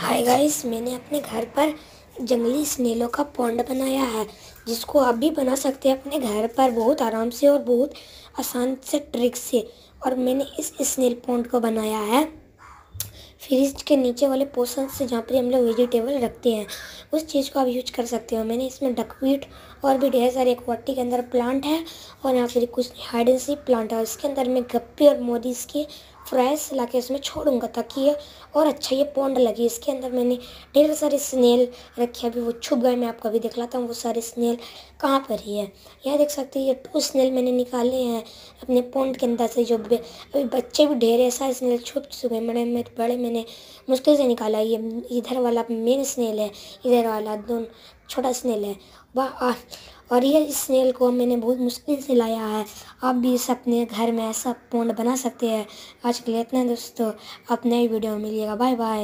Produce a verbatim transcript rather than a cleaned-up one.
Hi guys, मैंने अपने घर पर जंगली स्नेलों का पॉन्ड बनाया है, जिसको आप भी बना सकते हैं अपने घर पर बहुत आराम से और बहुत आसान से ट्रिक से। और मैंने इस स्नेल पॉन्ड को बनाया है फ्रिज के नीचे वाले पोर्शन से, जहाँ पर हम लोग वेजिटेबल रखते हैं, उस चीज़ को आप यूज कर सकते हो। मैंने इसमें डकवीट और भी ढेर सारे एक्वाटिक के अंदर प्लांट है और यहाँ पर कुछ हाइड एंड सीक प्लांट है। इसके अंदर मैं गप्पी और मोरिस की फ्राइज ला के उसमें छोड़ूंगा ताकि ये और अच्छा ये पॉन्ड लगे। इसके अंदर मैंने ढेर सारे स्नेल रखे, अभी वो छुप गए, मैं आपको अभी दिखलाता हूँ वो सारे स्नेल कहाँ पर ही है। यह देख सकते हैं, ये टू स्नेल मैंने निकाले हैं अपने पॉन्ड के अंदर से। जो अभी बच्चे भी ढेर ऐसा स्नेल छुप चुके हैं, बड़े में बड़े मैंने मुश्किल से निकाला। ये इधर वाला मेन स्नेल है, इधर वाला दोनों छोटा स्नेल है वाह। और ये स्नेल को मैंने बहुत मुश्किल से लाया है। आप भी इस अपने घर में ऐसा पॉन्ड बना सकते हैं। आज के लिए इतना दोस्तों, आप नई वीडियो में मिलिएगा। Bye bye.